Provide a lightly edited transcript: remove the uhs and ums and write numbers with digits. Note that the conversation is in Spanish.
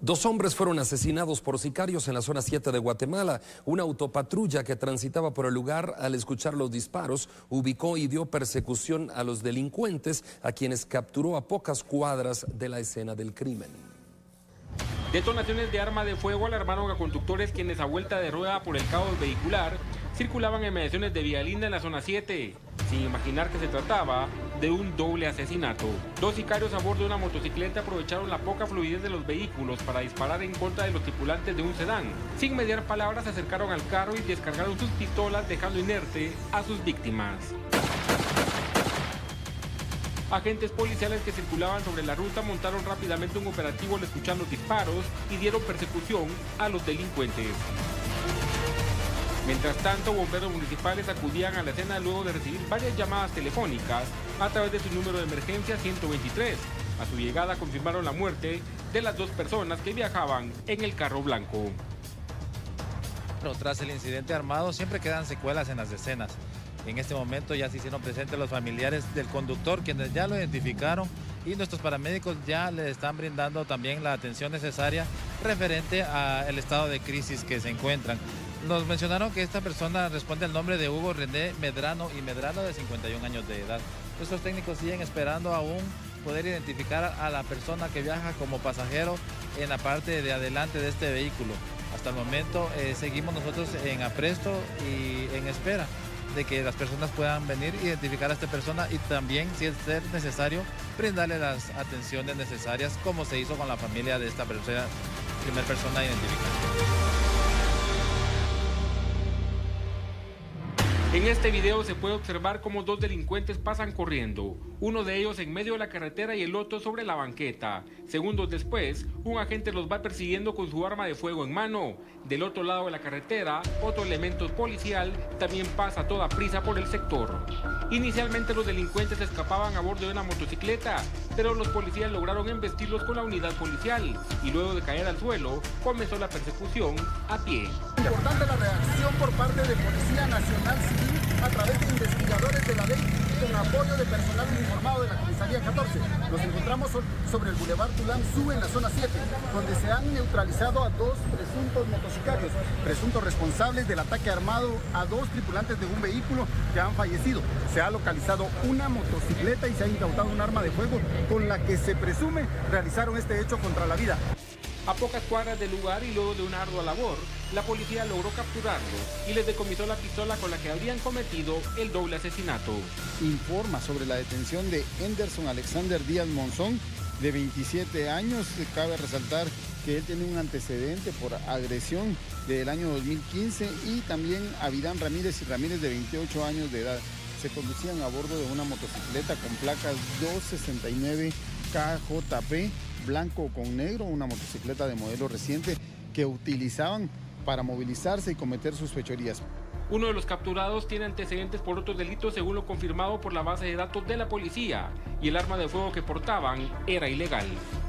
Dos hombres fueron asesinados por sicarios en la zona 7 de Guatemala. Una autopatrulla que transitaba por el lugar al escuchar los disparos ubicó y dio persecución a los delincuentes, a quienes capturó a pocas cuadras de la escena del crimen. Detonaciones de arma de fuego alarmaron a conductores quienes a vuelta de rueda por el caos vehicular circulaban en mediaciones de Vía Linda en la zona 7, sin imaginar que se trataba de un doble asesinato. Dos sicarios a bordo de una motocicleta aprovecharon la poca fluidez de los vehículos para disparar en contra de los tripulantes de un sedán. Sin mediar palabras se acercaron al carro y descargaron sus pistolas, dejando inerte a sus víctimas. Agentes policiales que circulaban sobre la ruta montaron rápidamente un operativo al escuchar los disparos y dieron persecución a los delincuentes. Mientras tanto, bomberos municipales acudían a la escena luego de recibir varias llamadas telefónicas a través de su número de emergencia 123. A su llegada confirmaron la muerte de las dos personas que viajaban en el carro blanco. Tras el incidente armado siempre quedan secuelas en las escenas. En este momento ya se hicieron presentes los familiares del conductor, quienes ya lo identificaron, y nuestros paramédicos ya le están brindando también la atención necesaria referente al estado de crisis que se encuentran. Nos mencionaron que esta persona responde al nombre de Hugo René Medrano y Medrano, de 51 años de edad. Nuestros técnicos siguen esperando aún poder identificar a la persona que viaja como pasajero en la parte de adelante de este vehículo. Hasta el momento seguimos nosotros en apresto y en espera de que las personas puedan venir, identificar a esta persona y también, si es necesario, brindarle las atenciones necesarias, como se hizo con la familia de esta primera persona identificada. En este video se puede observar cómo dos delincuentes pasan corriendo, uno de ellos en medio de la carretera y el otro sobre la banqueta. Segundos después, un agente los va persiguiendo con su arma de fuego en mano. Del otro lado de la carretera, otro elemento policial también pasa a toda prisa por el sector. Inicialmente los delincuentes escapaban a bordo de una motocicleta, pero los policías lograron embestirlos con la unidad policial y luego de caer al suelo, comenzó la persecución a pie. Importante la reacción por parte de Policía Nacional Civil a través de investigadores de la ley con apoyo de personal uniformado de la Comisaría 14. Nos encontramos sobre el Boulevard Tulán Sur en la zona 7, donde se han neutralizado a dos presuntos motocicarios, presuntos responsables del ataque armado a dos tripulantes de un vehículo que han fallecido. Se ha localizado una motocicleta y se ha incautado un arma de fuego con la que se presume realizaron este hecho contra la vida. A pocas cuadras del lugar y luego de una ardua labor, la policía logró capturarlos y les decomisó la pistola con la que habrían cometido el doble asesinato. Informa sobre la detención de Henderson Alexander Díaz Monzón, de 27 años. Cabe resaltar que él tiene un antecedente por agresión del año 2015, y también Avidán Ramírez y Ramírez, de 28 años de edad. Se conducían a bordo de una motocicleta con placas 269 KJP, blanco con negro, una motocicleta de modelo reciente que utilizaban para movilizarse y cometer sus fechorías. Uno de los capturados tiene antecedentes por otros delitos, según lo confirmado por la base de datos de la policía, y el arma de fuego que portaban era ilegal.